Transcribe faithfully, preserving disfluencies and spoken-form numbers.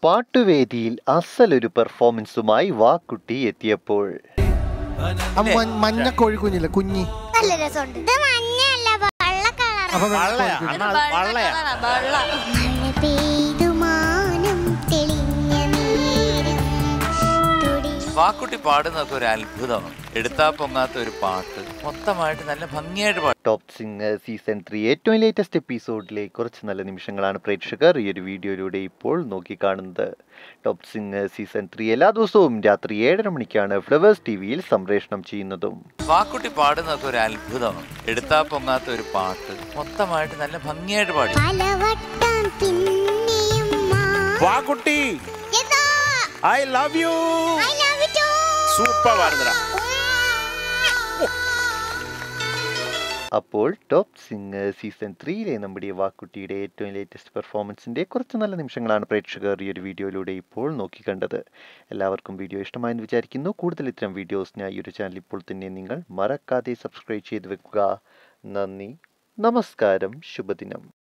പാട്ടുവേദിയിൽ അസലൊരു പെർഫോമൻസുമായി വാക്കുട്ടി എത്തിയപ്പോൾ മഞ്ഞ കോഴി കുഞ്ഞില്ല കുഞ്ഞി നല്ല രസമുണ്ട്. ഇത് മഞ്ഞല്ല, വെള്ള വാക്കുട്ടി പാടുന്നൊക്കെ ഒരു അത്ഭുതമാണ്. എടുത്താ പൊങ്ങാത്ത ഒരു പാട്ട് മൊത്തമായിട്ട് നല്ല ഭംഗിയായിട്ട് പാടും. ടോപ്പ് സിംഗർ സീസൺ ത്രീ ഏറ്റവും ലേറ്റസ്റ്റ് എപ്പിസോഡിലെ കുറച്ച് നല്ല നിമിഷങ്ങളാണ് പ്രേക്ഷകർ ഈ ഒരു വീഡിയോയിലൂടെ ഇപ്പോൾ നോക്കിക്കാണുന്നത്. ടോപ്പ് സിംഗർ സീസൺ ത്രീ എല്ലാ ദിവസവും രാത്രി ഏഴര മണിക്കാണ് ഫ്ലവേഴ്സ് ടി വിയിൽ സംപ്രേഷണം ചെയ്യുന്നതും. വാക്കുട്ടി പാടുന്നൊക്കെ ഒരു അത്ഭുതമാണ്. എടുത്താ പൊങ്ങാത്ത ഒരു പാട്ട് മൊത്തമായിട്ട് നല്ല ഭംഗിയായിട്ട് പാടും. വാക്കുട്ടി ഐ ലവ് യു സൂപ്പർ വാർത്തടാ. അപ്പോൾ ടോപ്പ് സിംഗർ സീസൺ ത്രീയിലെ നമ്മുടെ വാക്കുട്ടിയുടെ ഏറ്റവും ലേറ്റസ്റ്റ് പെർഫോമൻസിൻ്റെ കുറച്ച് നല്ല നിമിഷങ്ങളാണ് പ്രേക്ഷകർ ഈ ഒരു വീഡിയോയിലൂടെ ഇപ്പോൾ നോക്കിക്കണ്ടത്. എല്ലാവർക്കും വീഡിയോ ഇഷ്ടമായെന്ന് വിചാരിക്കുന്നു. കൂടുതൽ ഇത്തരം വീഡിയോസിനായി ഈ ഒരു ചാനൽ ഇപ്പോൾ തന്നെ നിങ്ങൾ മറക്കാതെ സബ്സ്ക്രൈബ് ചെയ്ത് വെക്കുക. നന്ദി, നമസ്കാരം, ശുഭദിനം.